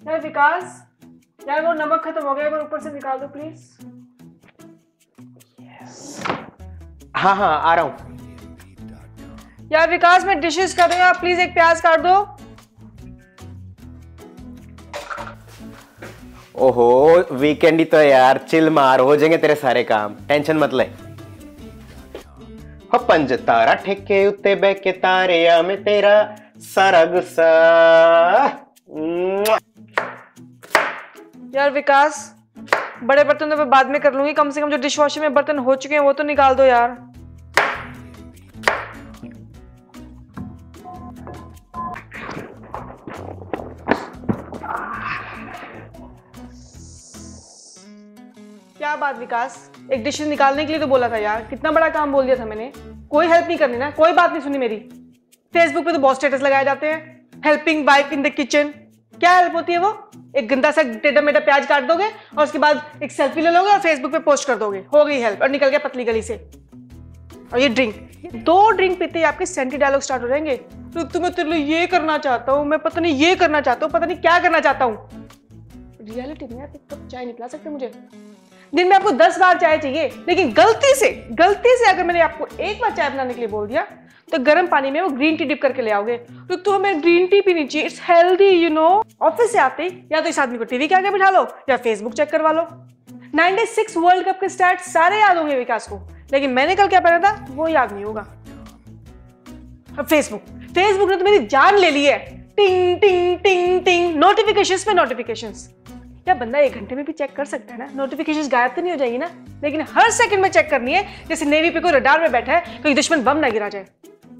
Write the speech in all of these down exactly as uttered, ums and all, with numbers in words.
यार विकास, यार वो नमक खत्म हो गया, एक बार ऊपर से निकाल दो प्लीज। yes. हाँ हाँ आ रहा हूँ। यार विकास मैं डिशेस कर रही हूँ, आप प्लीज एक प्याज काट दो। ओहो वीकेंड ही तो यार, चिल मार, हो जाएंगे तेरे सारे काम, टेंशन मत ले। हो पंज तारा ठेके उत्ते बह के तारे आ में तेरा सारा गुस्सा। यार विकास, बड़े बर्तन तो मैं बाद में कर लूंगी, कम से कम जो डिश वॉशर में बर्तन हो चुके हैं वो तो निकाल दो यार। क्या बात विकास, एक डिश निकालने के लिए तो बोला था यार, कितना बड़ा काम बोल दिया था मैंने। कोई हेल्प नहीं करनी ना, कोई बात नहीं सुनी मेरी। फेसबुक पे तो बहुत स्टेटस लगाए जाते हैं, helping wife in the kitchen. क्या हेल्प होती है वो? एक गंदा सा टेढ़ा मेढ़ा प्याज काट दोगे और उसके बाद एक सेल्फी ले लोगे और फेसबुक पे पोस्ट कर दोगे, हो गई हेल्प, और निकल गया पतली गली से। और ये ड्रिंक, दो ड्रिंक पीते ही आपके सेंटी डायलॉग स्टार्ट हो जाएंगे। तो तुम्हें तेरे लिए ये करना चाहता हूँ, मैं पता नहीं ये करना चाहता हूँ, पता नहीं क्या करना चाहता हूँ। रियलिटी में आप एक कप चाय नहीं पिला सकते मुझे। दिन में आपको दस बार चाय चाहिए, लेकिन गलती से गलती से अगर मैंने आपको एक बार चाय बनाने के लिए बोल दिया तो गर्म पानी में वो ग्रीन टी डिप करके ले आओगे। तो, तो हमें ग्रीन टी पीनी चाहिए, it's healthy you know. Office से आते ही या तो इस आदमी को टीवी के आगे बिठा लो या फेसबुक चेक करवा लो। छियानवे वर्ल्ड कप के स्टार्ट सारे याद होंगे विकास को, लेकिन मैंने कल क्या पहना था वो याद नहीं होगा। फेसबुक फेसबुक ने तो मेरी जान ले ली है। टिंग टिंग टिंग टिंग, नोटिफिकेशंस पे नोटिफिकेशंस। या बंदा एक घंटे में भी चेक कर सकता है ना, नोटिफिकेशंस गायब तो नहीं हो जाएगी ना, लेकिन हर सेकंड में चेक करनी है, जैसे नेवी पे कोई रडार में बैठा है, कोई दुश्मन बम ना गिरा जाए।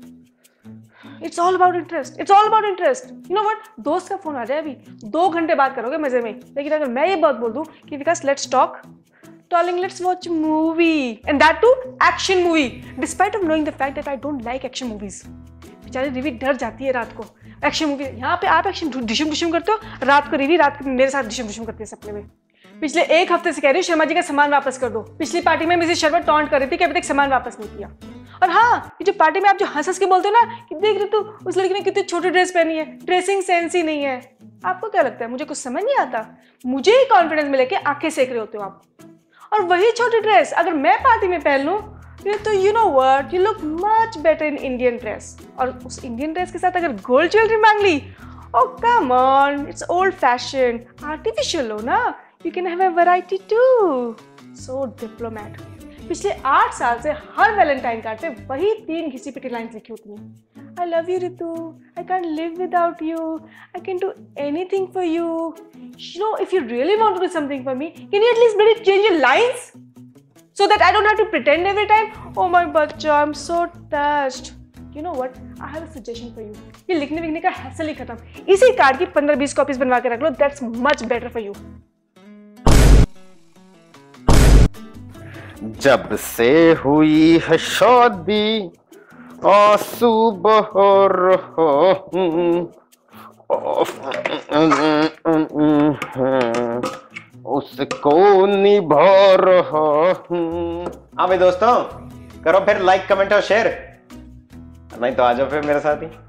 It's all about interest, it's all about interest. You know what, दोस्त का फोन आ जाए अभी, दो घंटे बात करोगे मजे में, लेकिन अगर मैं ये बात बोल दूं कि Vikas let's talk, darling let's watch a movie, and that too action movie, despite of knowing the fact that I don't like action movies। बेचारी रिवी डर जाती है रात को एक्शन मूवी। यहाँ पे आप एक्शन डिशुम डिशुम करते हो, रात को रिवी रात को मेरे साथ डिशुम डिशुम करती है सपने में। पिछले एक हफ्ते से कह रही हूँ शर्मा जी का सामान वापस कर दो। पिछली पार्टी में मिसेस शर्मा टॉन्ट कर रही थी कि अभी तक सामान वापस नहीं किया। और हाँ, ये जो पार्टी में आप जो हंस हंस के बोलते हो ना कि देख रहे तू उस लड़की ने कितनी छोटी ड्रेस पहनी है, ड्रेसिंग सेंस ही नहीं है। आपको क्या लगता है मुझे कुछ समझ नहीं आता? मुझे ही कॉन्फिडेंस में लेके आंखें सेक रहे होते हो आप। और वही छोटी ड्रेस अगर मैं पार्टी में पहन लूं तो you know what, you look much better in Indian dress. और उस इंडियन ड्रेस के साथ अगर गोल्ड ज्वेलरी मांग ली, oh come on, it's old fashion, artificial हो ना, you can have a variety too. So diplomat. पिछले आठ साल से हर वैलेंटाइन कार्ड पे वही तीन घिसी पिटी लाइंस लिखी होती हैं। I love you Ritu, I can't live without you, I can do anything for you. You know, if you really want to do something for me, can you at least maybe change your lines so that I don't have to pretend every time? Oh my bachcha, I'm so touched. You know what? I have a suggestion for you. ये लिखने विखने का hassle ही खत्म, इसी card की पंद्रह बीस copies बनवा के रख लो। That's much better for you. जब से हुई है शादी आंसू बहा रहा हूँ, उसको निभा रहा हूँ। हाँ भाई दोस्तों, करो फिर लाइक कमेंट और शेयर, नहीं तो आ जाओ फिर मेरे साथ ही।